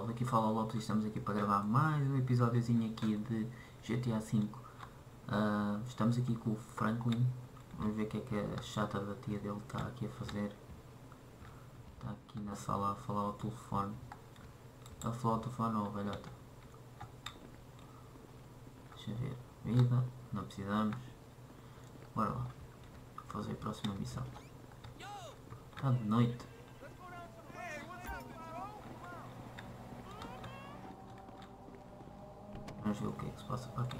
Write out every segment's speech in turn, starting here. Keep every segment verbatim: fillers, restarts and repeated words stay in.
pessoal, daqui fala Lopes e estamos aqui para gravar mais um episódiozinho aqui de G T A cinco. Uh, estamos aqui com o Franklin, vamos ver o que é que a chata da tia dele está aqui a fazer. Está aqui na sala a falar ao telefone. Está a falar ao telefone ou velhota? Deixa eu ver, vida, não precisamos. Bora lá, fazer a próxima missão. Está de noite. Vamos ver o que é que se passa para aqui.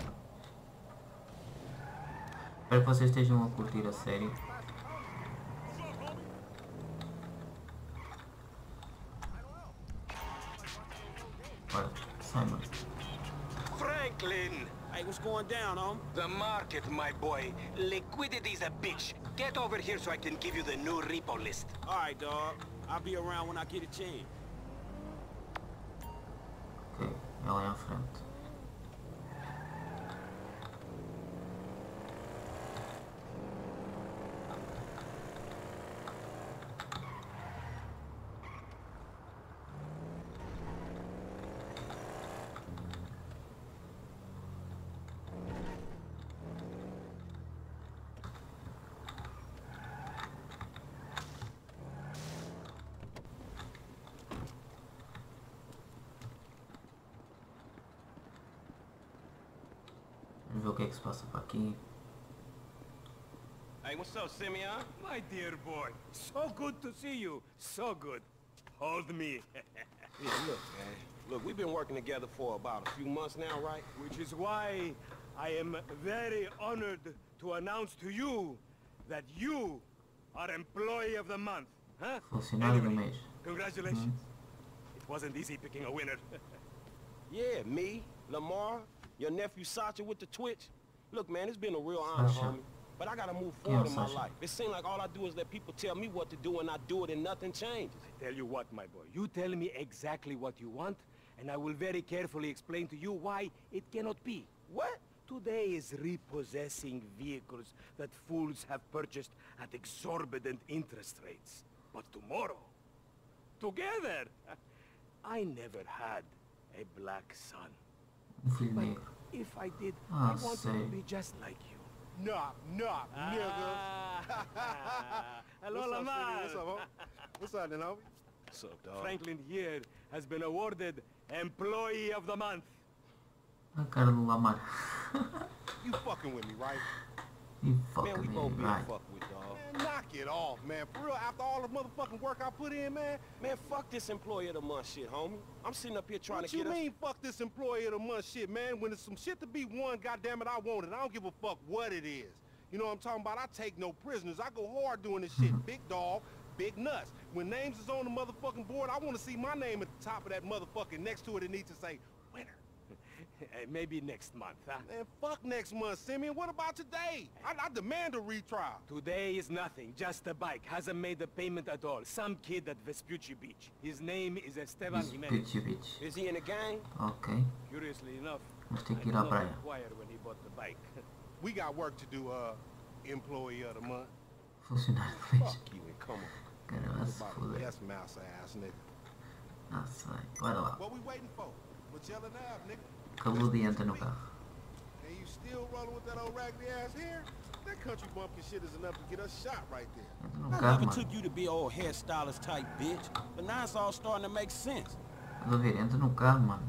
Espero que vocês estejam a curtir a série. Bora, Simon. Franklin! Hey, what's going down, home? The market, my boy. Liquidity's a bitch. Get over here so I can give you the new repo list. Alright, dog. I'll be around when I get a chance. Ok, ela é à frente. Vamos ver o que é que se passa para aqui. Hey, what's up, Simeon? My dear boy, so good to see you. So good. Hold me. Yeah, look, man. Look, we've been working together for about a few months now, right? Which is why I am very honored to announce to you that you are Employee of the Month. Huh? Funcionário do Anyway, mês. congratulations. It wasn't easy picking a winner. Yeah, me, Lamar, your nephew Sacha with the Twitch. Look, man, it's been a real honor, Sasha. homie. But I gotta move forward Yeah, in my Sasha. life. It seems like all I do is let people tell me what to do and I do it and nothing changes. Tell you what, my boy. You tell me exactly what you want, and I will very carefully explain to you why it cannot be. What? Today is repossessing vehicles that fools have purchased at exorbitant interest rates. But tomorrow, together, I never had a black son. Um filho But negro. if I did, Ah, I wanted sei. to be just like you. Knock, knock, nigga. Ah. Hello, What's up, Lamar. City? What's up, homie? What's up, then, homie? What's up, dog? Franklin here has been awarded Employee of the Month. A cara do Lamar. You fucking with me, right? E Man, foca we nele, both being vai. fucked with, dog. Man, knock it off, man. For real, after all the motherfucking work I put in, man. Man, fuck this Employee of the Month shit, homie. I'm sitting up here trying What to you get mean, fuck this employee of the month shit, man? When there's some shit to be won, goddammit, I want it. I don't give a fuck what it is. You know what I'm talking about? I take no prisoners. I go hard doing this shit. Big dog, big nuts. When names is on the motherfucking board, I want to see my name at the top of that motherfucking next to it. It needs to say, winner. Eh, Maybe next month, huh? Man, fuck next month, Simeon. What about today? I, I demand a retrial. Today is nothing, just a bike. Hasn't made a payment at all. Some kid at Vespucci Beach. His name is Esteban Jimenez. Bitch, bitch. Is he in the gang? Ok. Curiously enough, Vamos ter I que did ir à not praia. inquire when he bought the bike. We got work to do, uh, employee of the month. Funcionário do mês. Fuck you and come on. Cara, vai se About a foder. yes mouse ass nigga. Nossa, vai. Bora lá. What we waiting for? Magellan Ave, nigga. Caludo e entra no carro. And you still rolling with that old raggedy ass hair? That country bumpkin shit is enough to get us shot right there. Entra no I carro, never mano. took you to be old hairstylist type bitch, but now it's all starting to make sense. Estás a ver? Entra no carro, mano.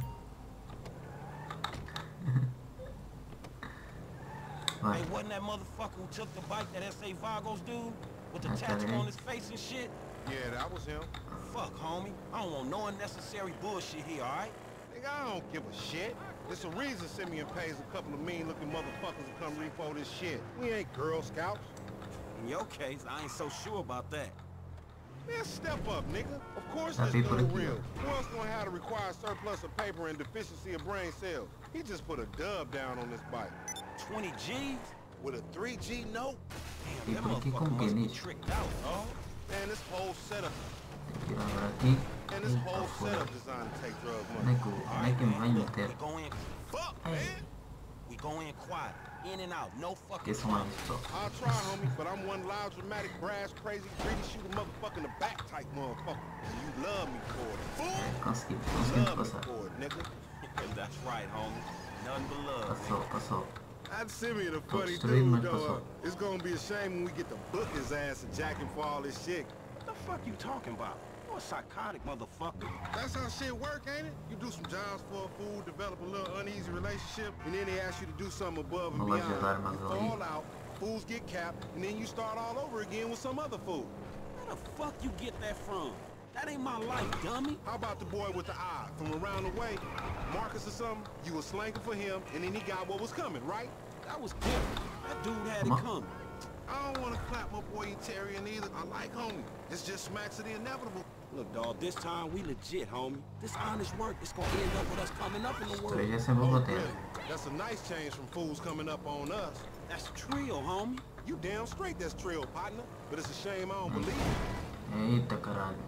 Vai. Hey, wasn't that motherfucker who took the bike that S A Vagos dude? With the Okay. tattoo on his face and shit? Yeah, that was him. Fuck, homie. I don't want no unnecessary bullshit here, alright? Nigga, I don't give a shit. There's a reason Simeon pays a couple of mean-looking motherfuckers to come repo this shit. We ain't Girl Scouts. In your case, I ain't so sure about that. Man, step up, nigga. Of course That this people dude are real. cute. Who else gonna have the required surplus of paper and deficiency of brain cells? He just put a dub down on this bike. twenty G's? With a three G note? Damn, that por aqui motherfucker como que é must be nisso? tricked out, dog. Man, this whole setup, Tem que ir agora aqui. and this Eita, whole foda. setup designed to take drug Como é money. que, o- como é que me vai Look, meter? we go in, Fuck, Hey. man. we go in quiet. In and out, no fucking. Que são mais pessoal. I'll try, homie, but I'm one loud, dramatic, brass, crazy, greedy, shoot a motherfucker in the back type motherfucker. And you love me for it. Fool! Conseguimos, You conseguimos love me passar. for it, nigga. That's right, homie. Nothing but love. Passou, passou. I'd Simeon a funny destruindo, dude, mas though. passou. It's gonna be a shame when we get to book his ass and jack him for all this shit. What the fuck you talking about? You a psychotic motherfucker. That's how shit work, ain't it? You do some jobs for a fool, develop a little uneasy relationship, and then they ask you to do something above and Vou beyond. ajudar mais You ali. fall out, fools get capped, and then you start all over again with some other fool. Where the fuck you get that from? That ain't my life, dummy. How about the boy with the eye from around the way? Marcus or something? You was slanking for him, and then he got what was coming, right? That was different. That dude had it Ma- coming. I don't want to clap my boy Etarian either. I like homie. It's just smacks of the inevitable. Look, dawg, this time we legit, homie. This honest work is gonna end up with us coming up in the world. Três é sempre o Oh, roteiro. really? That's a nice change from fools coming up on us. That's trio, homie. You damn straight that's trill, partner. But it's a shame I don't believe it. Eita caralho.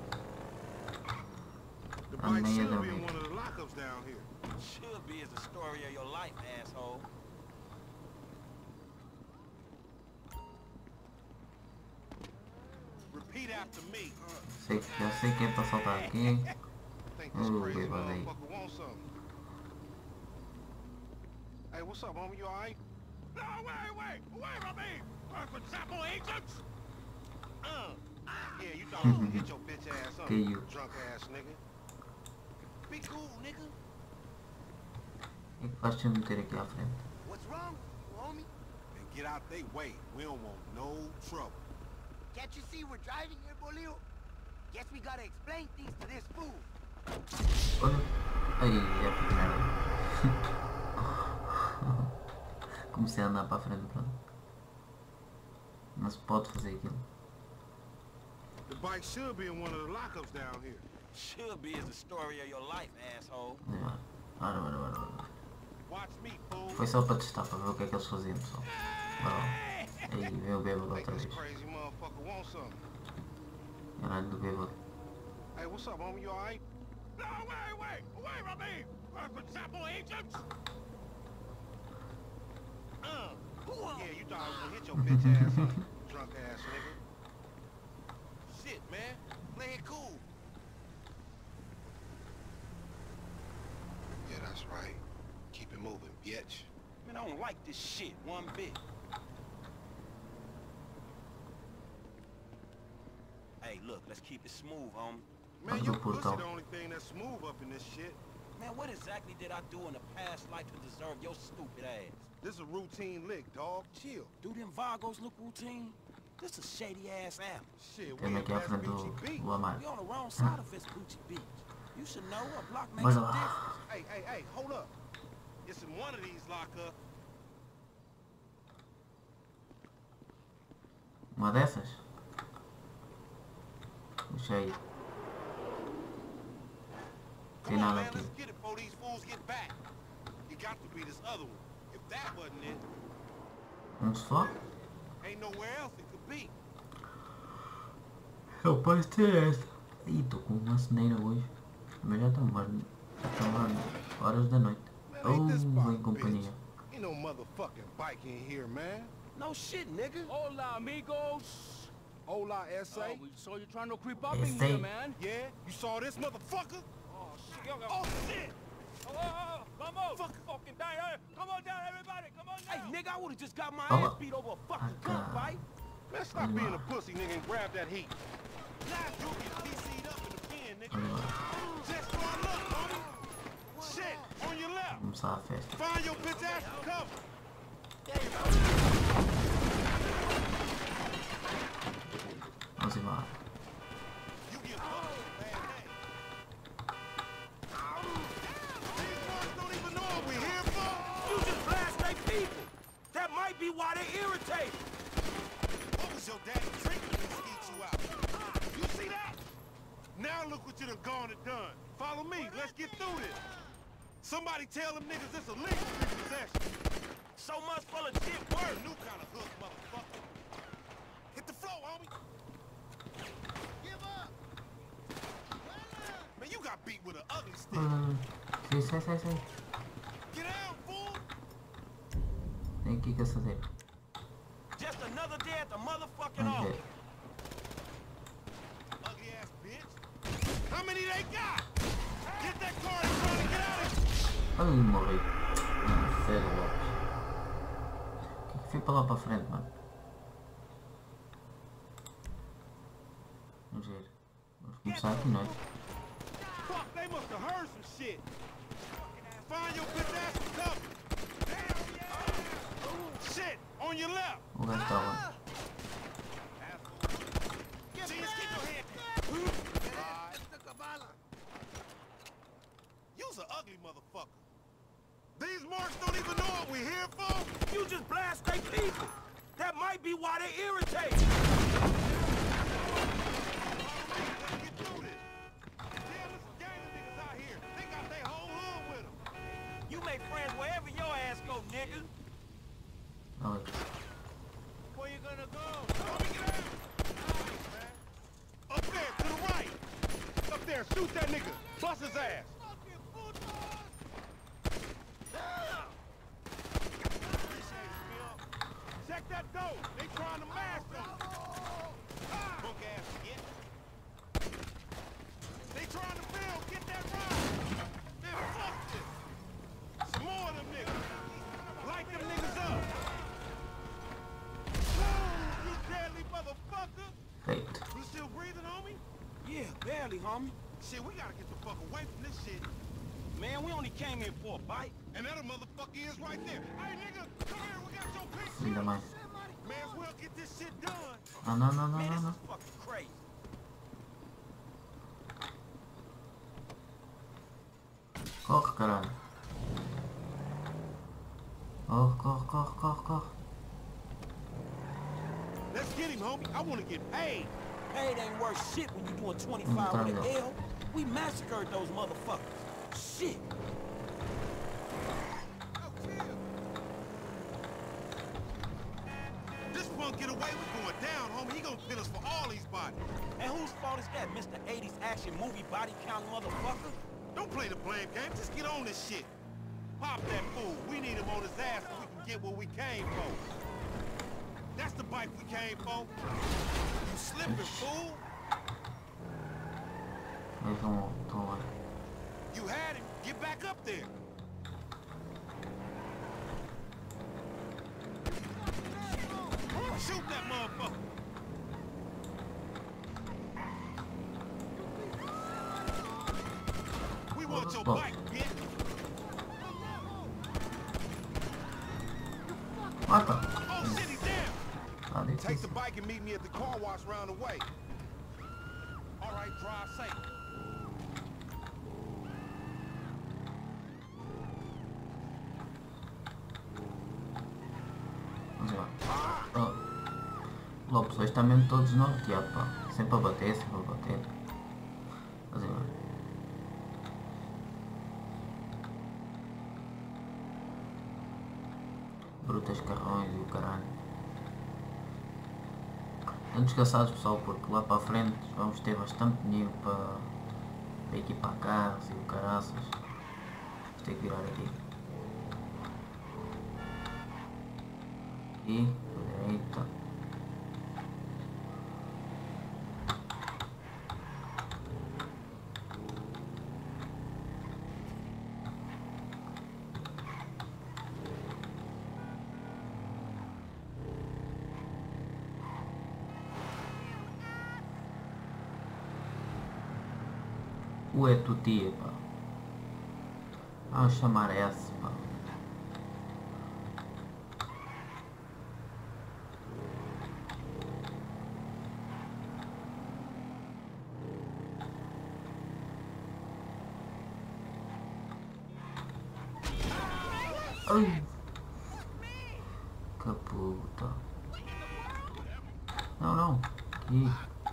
The I'm bike mad should of be in it. one of the lockups down here. Should be is the story of your life, asshole. Repeat after me. Sei, já sei que é pra saltar aqui. Think this Oh, crazy wait, wait, wait. motherfucker wants something. Hey, what's up, homie? You alright? No, wait, wait, wait, I mean, for Chapo agents? Uh, yeah, you thought I was gonna hit your bitch ass up, Que you. drunk ass nigga. Be cool, nigga. O que é que faz te meter aqui à frente? What's wrong, homie? And get out they way. We don't want no trouble. Can't you see we're driving here, Bolio? Guess we gotta explain things to this fool. Olha. Aí, é que merda. Comecei a andar para a frente, pronto. Não se pode fazer aquilo. The bike should be in one of the lockups down here. Should be is the story of your life, asshole. Ora, ora, ora, ora, ora. Watch me, fool. Foi só para testar, para ver o que é que eles faziam, pessoal. Bora lá. Aí, veio o bêbado Think outra this vez. crazy motherfucker wants something. Caralho do bêbado. Hey, what's up, homie? You alright? No, wait, wait, wait, I mean, for Chapo agents? Uh, yeah, you thought I was gonna hit your bitch ass up, drunk ass nigga. Shit, man, play it cool. Yeah, that's right. Keep it moving, bitch. Man, I don't like this shit one bit. Hey, look, let's keep it smooth, homie. Man, Mas your o pussy portão. the only thing that's smooth up in this shit. Man, what exactly did I do in a past life to deserve your stupid ass? This is a routine lick, dog. Chill. Do them Vagos look routine? This a shady ass apple. Shit, we Tem in aqui à frente Vespucci do, Beach. do Amar. We on the wrong side of Vespucci Beach. You should know a block makes Bora a lá. difference. Hey, hey, hey, hold up. It's in one of these lockups. Uma dessas? Deixa aí. Come Tem on, nada man, aqui. let's get it before these fools get back. It got to be this other one. If that wasn't it, Um só? ain't nowhere else it could be. Eu posso ter essa. Ih, tô com uma ceneira hoje. Mas já estão mais. Estão horas da noite. Man, ain't this Oh, spot, em companhia. bitch. Ain't no motherfucking bike in here, man. No shit, nigga. Hola, amigos. Hola, S A. Oh, we saw you trying to creep up in S A. here, man. Yeah, you saw this motherfucker? Oh, shit. Yo, yo. Oh, shit! Oh, oh, oh, vamos. Fuck. Fucking down. Hey, come on down, everybody. Come on Hey, down. nigga, I would've just got my Oh. ass beat over a fucking Ah, tá. gunfight. Man, stop being a pussy, nigga, and grab that heat. Now you get P C'd up in the pen, nigga. Olha lá. Just for a look, homie. Shit, on your left. Começar a festa. Find your bitch ass and cover. Vamos embora. You get fucked with a bad name. These boys don't even know what we're here for. You just blast they people. That might be why they irritated. What was your daddy drinking when he skeet you out? You see that? Now look what you done gone and done. Follow me. Let's get through this. Somebody tell them niggas this illegal possession. So much for legit work. New kind of hook, motherfucker. Hit the floor, homie. Give up. Man, you got beat with an ugly stick. Olha, sai, sai, sai, sai. Get down, fool. Tem aqui caçadeiro. Just another day at the motherfucking Vamos office. ver. Ugly ass bitch. How many they got? Get that car and try to get out of here. Ai, morri. Hum, Cedo Lopes. O que é que fui para lá para a frente, mano? Vamos ver. Vamos começar aqui, não é? Fuck, they must have heard some shit. Find your bitch ass and cover. Shit, on your left. O gajo está lá. Jeez, keep your head down. You's an ugly motherfucker. These marks don't even know what we're here for. You just blast they people. That might be why they irritate. Let's get through this. Damn, there's some gang of niggas out here. They got their whole hood with them. You make friends wherever your ass go, nigga. Ali. Where you gonna go? Let me get out. Nice, man. Up there, to the right. Up there, shoot that nigga. Bust his ass. Check that door. They trying to mask us. Punk ass shit. They trying to build. Get that ride. Man, fuck this. Some more of them niggas. Light them niggas up. Woo, you deadly motherfucker. Feito. You still breathing, homie? Yeah, barely, homie. Shit, we gotta get the fuck away from this shit. Man, we only came here for a bite. And that motherfucker is right there. Hey, nigga, come here. We got your picture. Filho da mãe. May as well get this shit done. Não, não, não, não, Man, não, this não. is fucking crazy. Corre, caralho. Corre, corre, corre, corre, corre. Let's get him, homie. I want to get paid. Paid ain't worth shit when you doing twenty-five Mm, with an caralho. L. We massacred those motherfuckers. Shit. This punk get away with going down, homie. He gonna pin us for all these bodies. And whose fault is that, Mister eighties action movie body count motherfucker? Don't play the blame game. Just get on this shit. Pop that fool. We need him on his ass so we can get what we came for. That's the bike we came for. You slipping, fool. Eles vão, estão lá. You had him. Get back up there. Shoot that motherfucker. We want your Oh. bike, bitch. Mata! Oh shit, he's down. Ah, Take the difícil. bike and meet me at the car wash round the way. All right, drive safe. Vamos lá. Oh. Lopes, hoje está mesmo todo desnorteado, pá. Sempre a bater, sempre a bater. Vamos lá. Brutas, carrões e o caralho. Estão descansados, pessoal, porque lá para a frente vamos ter bastante dinheiro para, para equipar carros e o caraças. Vamos ter que virar aqui. Aqui, para a direita. Ué, tu tia, pá. Vamos chamar essa, pá. Ai. Que puta. Não, não. Aqui.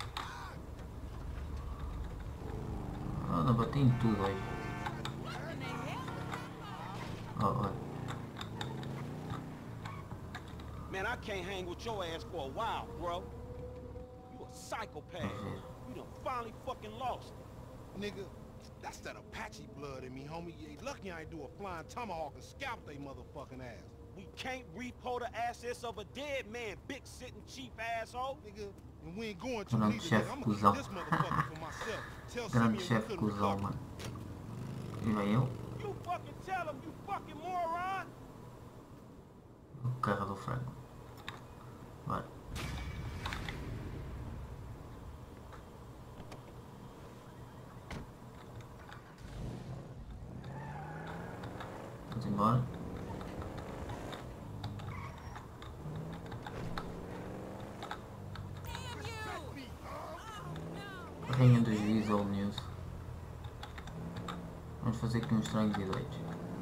Ah, não bati em tudo aí. Oh, oh. Man, I can't hang with your ass for a while, bro. You a psychopath. Mhm. You done finally fucking lost. Nigga, that's that Apache blood in me, homie. You ain't lucky I ain't do a flying tomahawk and scalp they motherfucking ass. We can't repo the assets of a dead man, big sitting cheap asshole. Nigga, and we ain't going to Grande neither, chefe nigga. I'm cuzão. gonna keep this motherfucker for myself. Tell Grande Simeon we chefe couldn't cuzão, recover. mano. E vai eu? You fucking tell him, you fucking moron! O carro do frango. Bora. Vamos embora. Rainha do Juiz Old News. Vamos fazer aqui uns estranhos e doidos.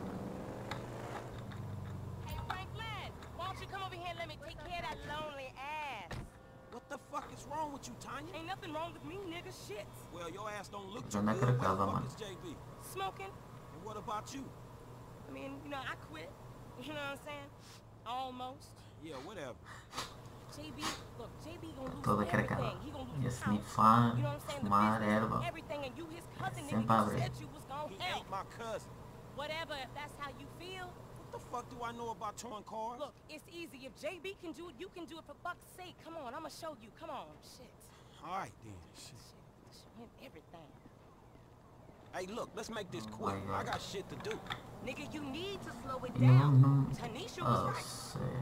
Hey Franklin, why don't you come over here and let me take care of that lonely ass? What the fuck is wrong with you, Tanya? Ain't nothing wrong with me, nigga. Shit. Well, your ass don't look Já too na good. Where the carcada, fuck mano. is J B? Smoking. And what about you? I mean, you know, I quit. You know what I'm saying? Almost. Yeah, whatever. J B, look, J B gonna lose Toda everything. carcada. He gonna Ia lose the house. snifar, You know what I'm saying? The fumar business, erva. everything, and you his cousin, Sem nigga. You padre. said you was gonna He help. ain't my cousin. Whatever, if that's how you feel. What the fuck do I know about towing cars? Look, it's easy. If J B can do it, you can do it for fuck's sake. Come on, I'ma show you. Come on, shit. All right, then. Shit. Shit, this win everything. Hey, look, let's make this Oh quick. my I God. got shit to do. Nigga, you need to slow it No, down. no. Tanisha Oh, was right. sei.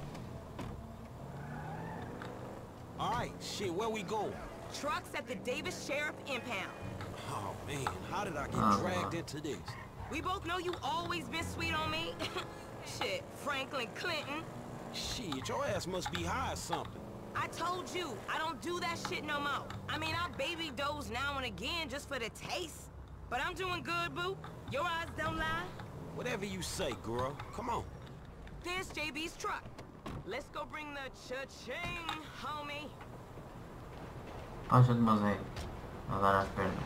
All right, shit, where we going? Trucks at the Davis Sheriff Impound. Oh, man, how did I get Oh, dragged wow. into this? We both know you always been sweet on me. Shit, Franklin Clinton. Shit, your ass must be high or something. I told you, I don't do that shit no more. I mean, I baby doze now and again just for the taste. But I'm doing good, boo. Your eyes don't lie. Whatever you say, girl. Come on. There's J B's truck. Let's go bring the cha-ching, homie. Acha de mas é a dar às pernas.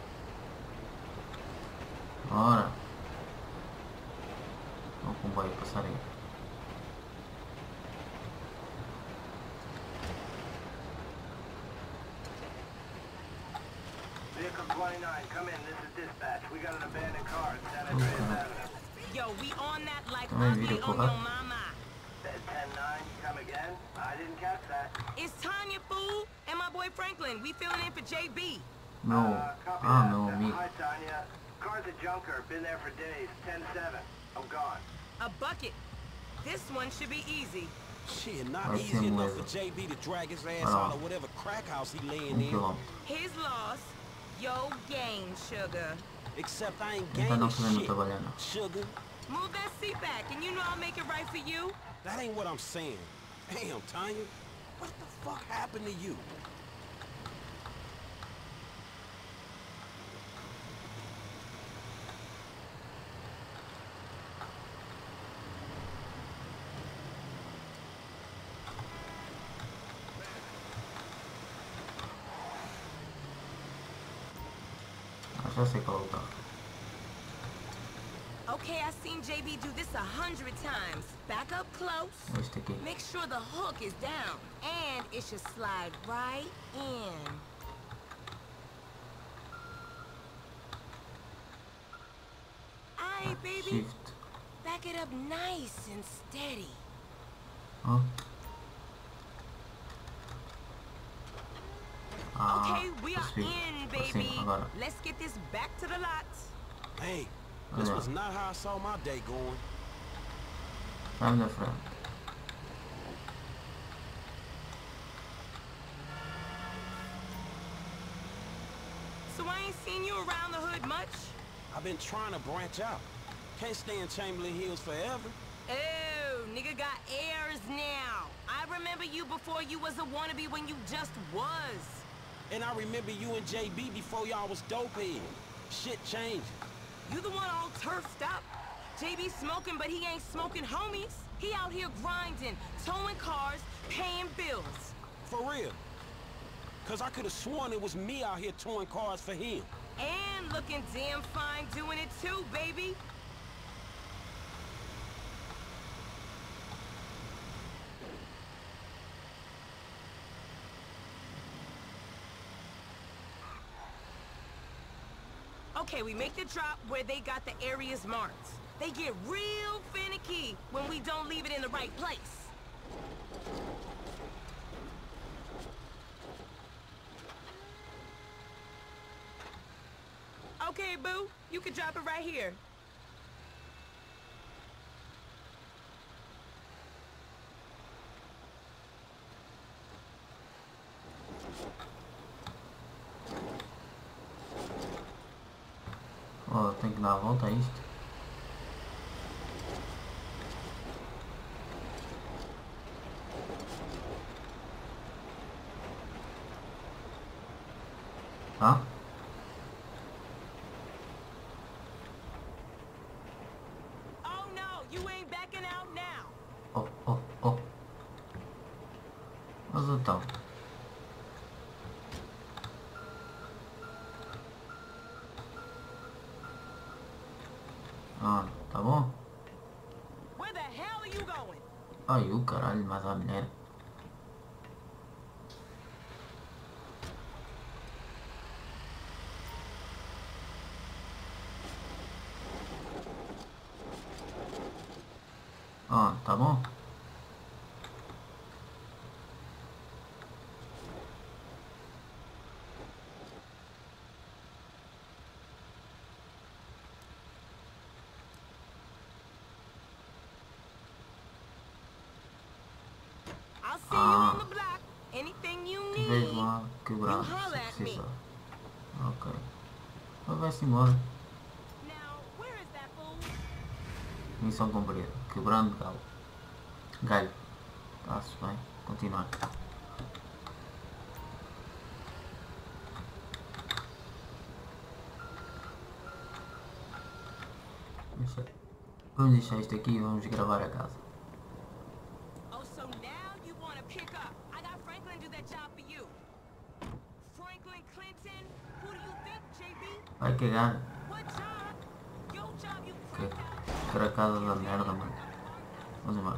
Ora. O comboio passar aí. Vehicle twenty-nine, come in. This is dispatch. We got an abandoned car at San Andreas Avenue. Yo, we on that like Come on, ugly video, on pull your up. mama. Said ten nine, come again? I didn't catch that. It's Tanya, fool, and my boy Franklin. We filling in for J B. Meu. Uh, copy Ah, that. meu Uh, amigo. Hi, Tanya. Car's a junker. Been there for days. ten seven. I'm gone. A bucket. This one should be easy. Shit, not Vai easy ser enough mesmo. for J B to drag his ass Ah. out of whatever crack house he laying Um in. quilômetro. His loss, yo gain, sugar. Except I ain't Então gaining não podemos shit. trabalhar não. Sugar, Move that seat back, and you know I'll make it right for you. that ain't what I'm saying. Damn, Tanya. What the fuck happened to you? Ah, já sei qual é o carro. Okay, I've seen J B do this a hundred times. Back up close. Este aqui. Make sure the hook is down, and it should slide right in. Aye, baby. Shift. Back it up nice and steady. Ó. Ah, Okay, we are percebi. in, Assim, baby. agora. Let's get this back to the lot. Hey, this Alright. was not how I saw my day going. Vai na frente. So I ain't seen you around the hood much? I've been trying to branch out. Can't stay in Chamberlain Hills forever. Oh, nigga got airs now. I remember you before you was a wannabe when you just was. And I remember you and J B before y'all was dopehead. Shit changed. You the one all turfed up. J B smoking, but he ain't smoking homies. He out here grinding, towing cars, paying bills. For real. Cause I could have sworn it was me out here towing cars for him. And looking damn fine doing it too, baby. Okay, we make the drop where they got the areas marked. They get real finicky when we don't leave it in the right place. Okay, boo, you can drop it right here. Oh, tem que dar a volta a isto. Tá? Oh no, you ain't backing out now. Oh, oh, oh. Mas então. Ah, tá bom? Where the hell are you going? Ai, o caralho, mas a mulher. Ah, tá bom? I'll see you on the block. Anything you Tu vês need. lá quebrado, You holler se at me. precisar. Ok. Então vai-se embora. Now, where is that fool? Missão cumprida. Quebrando galho. Galho. Está-se bem. Continuar. Deixa- Vamos deixar isto aqui e vamos gravar a casa. Oh, so now you want to pick up. I got Franklin do that job for you. Franklin Clinton? Who do you think, J B? Vai cagar. What job? Your job, you Que cracked out. caracada da merda, mano. Vamos embora.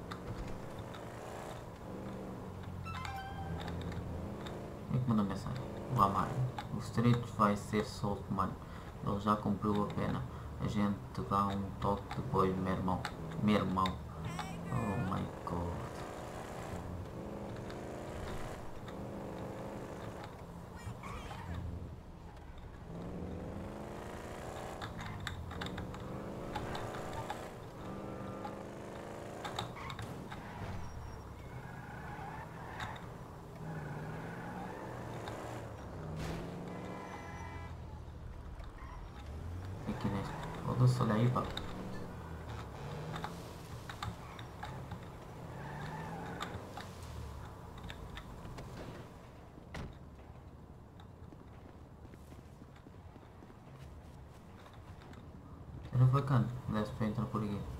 Quem é que manda mensagem? O Amaro. O Street vai ser solto, mano. Ele já cumpriu a pena. A gente te dá um toque depois, meu irmão. Meu irmão. Oh my god. Aqui neste. Foda-se, olha aí, pá. Era bacana, desse para entrar por aqui.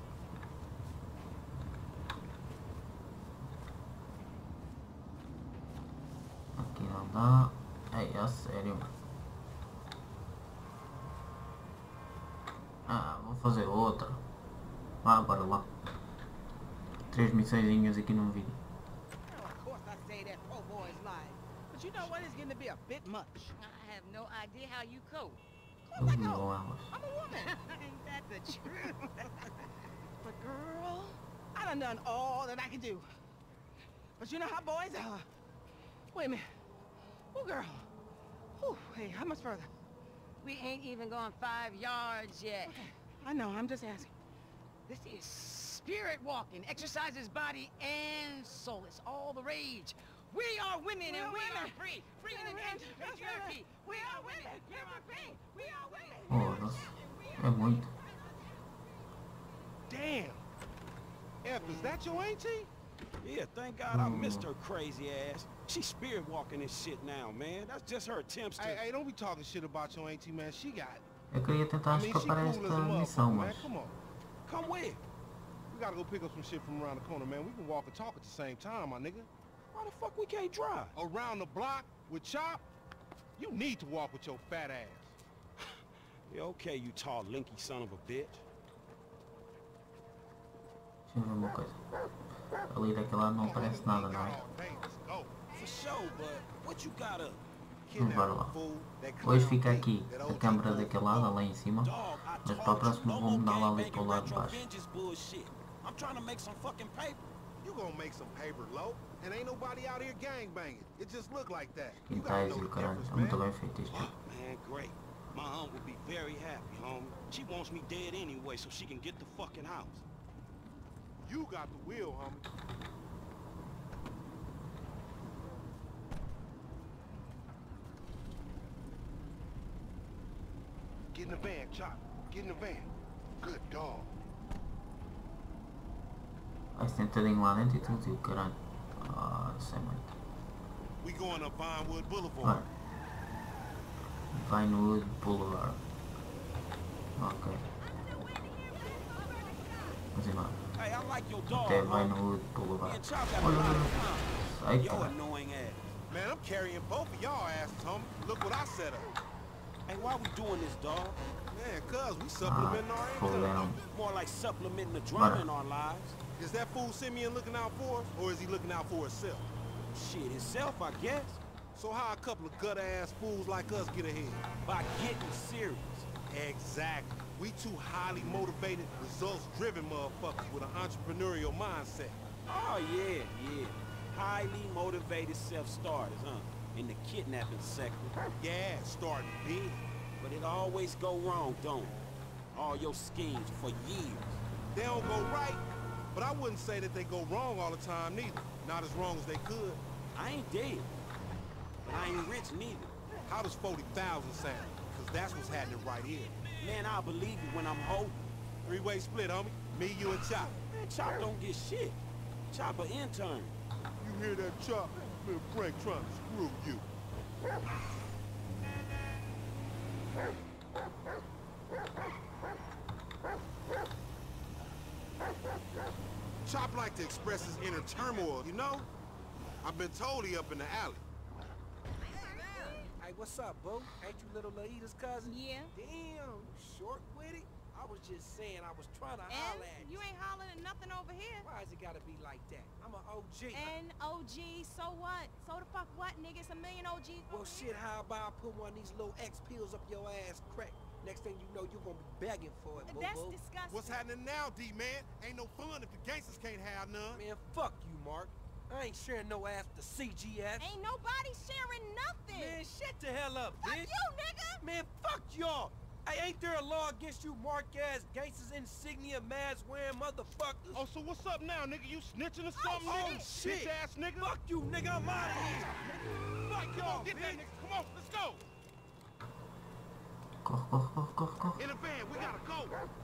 Aqui não dá. É, é sério, mano. Ah, vou fazer outra. Ah, bora lá. Três missõezinhas aqui num vídeo. Well, of course I say that poor boy's lying. But you know what? It's getting to be a bit much. I have no idea how you cope. Of course I Tudo know. com elas. I'm a woman. Ain't that the truth? But girl, I done done all that I can do. But you know how boys are. Wait a minute. Oh, girl. Whew, hey, how much further? We ain't even gone five yards yet. Okay, I know, I'm just asking. This is spirit walking. Exercises body and soul. It's all the rage. We are women We and are we women. are free. Free We in are the women. end of That's patriarchy. right. We are women. We are free. We are women. Oh, nossa. É muito. Damn. F, is that your auntie? Yeah, thank God I missed her crazy ass. She's spirit walking this shit now, man. That's just her attempts to... Hey, hey, don't be talking shit about your auntie, man. She got it. Eu queria tentar I mean, she escapar a cool as esta a missão, motherfucker, man. mas... Come on. Come where? We gotta go pick up some shit from around the corner, man. We can walk and talk at the same time, my nigga. Why the fuck we can't drive? Around the block with Chop? You need to walk with your fat ass. Yeah, okay, you tall, linky son of a bitch. Deixa eu ver uma coisa. Ali daquele lado não aparece nada, não é? Hey, let's go. For sure, but what you got up? Vamos embora lá. Hoje fica aqui a câmera daquele lado, lá em cima. Mas para a próxima vou mudar lá ali para o lado de baixo. You gonna make some paper, low, and ain't nobody out here gangbanging. It just look like that. Quintais e o caralho, está muito bem feito isto. Man, great. My aunt would be very happy, homie. She wants me dead anyway, so she can get the fucking house. You got the wheel, homie. Get in the van, Chop. Get in the van. Good dog. Vai sentadinho lá dentro e tudo e o caralho. Ah, não sei muito. We going up Vinewood Boulevard. Vinewood Boulevard. Ok. Vamos embora. Até Vinewood Boulevard. Olha, olha. Sai, cara. Man, I'm carrying both of y'all asses, homie. Look what I set up. Hey, why we doing this, dog? Man, cuz we supplementing Ah, our income. More like supplementing the drama in our lives. Is that fool Simeon looking out for us, or is he looking out for himself? Shit, himself, I guess. So how a couple of gutter-ass fools like us get ahead? By getting serious. Exactly. We two highly motivated, results-driven motherfuckers with an entrepreneurial mindset. Oh, yeah, yeah. Highly motivated self-starters, huh? In the kidnapping sector. Yeah, starting big. But it always go wrong, don't it? All your schemes for years. They don't go right, but I wouldn't say that they go wrong all the time neither. Not as wrong as they could. I ain't dead, but I ain't rich neither. How does forty thousand sound? Because that's what's happening right here. Man, I'll believe you when I'm holding. Three-way split, homie. Me, you, and Chop. Man, Chop don't get shit. Chop an intern. You hear that, Chop? Man, Frank trying to screw you. Chop like to express his inner turmoil, you know? I've been told he up in the alley. Hey, what's up, boo? Ain't you little Laida's cousin? Yeah. Damn, you short with it? I was just saying, I was trying to holler at you. You ain't hollering at nothing over here. Why has it gotta be like that? I'm an O G. And O G, so what? So the fuck what, nigga? It's a million O Gs. Well, shit, here. How about I put one of these little X pills up your ass crack? Next thing you know, you're gonna be begging for it, boo-boo. That's disgusting. What's happening now, D-man? Ain't no fun if the gangsters can't have none. Man, fuck you, Mark. I ain't sharing no ass to C G S. Ain't nobody sharing nothing. Man, shut the hell up, fuck bitch. you, nigga. Man, fuck y'all. Hey, ain't there a law against you mark-ass gangsters, insignia, mask-wearing motherfuckers? Oh, so what's up now, nigga? You snitching or something, oh, nigga? Shit. Bitch-ass nigga. Fuck you, nigga. I'm out of here. Fuck y'all. Get that nigga. Come on, let's go. Corre, corre, corre, corre, corre. In the van, we gotta go.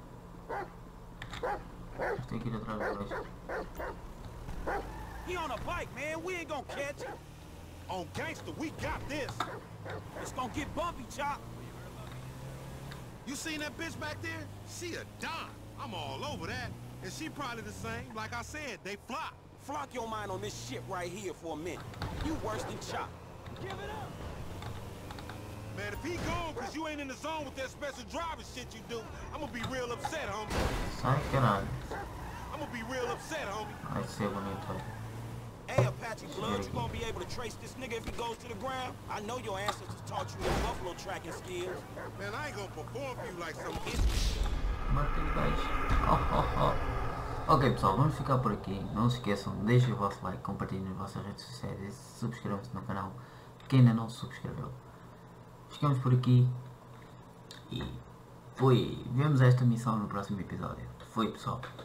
Tem que ir atrás do gajo. He on a bike, man. We ain't gonna catch him. On gangster, we got this. It's gonna get bumpy, Chop. You seen that bitch back there? She a dime. I'm all over that. And she probably the same. Like I said, they flop. Flock your mind on this shit right here for a minute. You worse than Chop. Give it up. Man, if he gone cause you ain't in the zone with that special driver shit you do, I'm gonna be real upset, homie. Sai, caralho. I'm gonna be real upset, homie. Vai ser bonito. Hey, Apache Blood, you gonna be able to trace this nigga if he goes to the ground? I know your ancestors taught you your buffalo tracking skills. Man, I ain't gonna perform for you like some idiot. Matei o gajo. Oh, oh, oh. Ok, pessoal, vamos ficar por aqui. Não se esqueçam, deixem o vosso like, compartilhem nas vossas redes sociais e subscrevam-se no canal quem ainda não se subscreveu. Ficamos por aqui e foi. Vemos esta missão no próximo episódio. Foi, pessoal.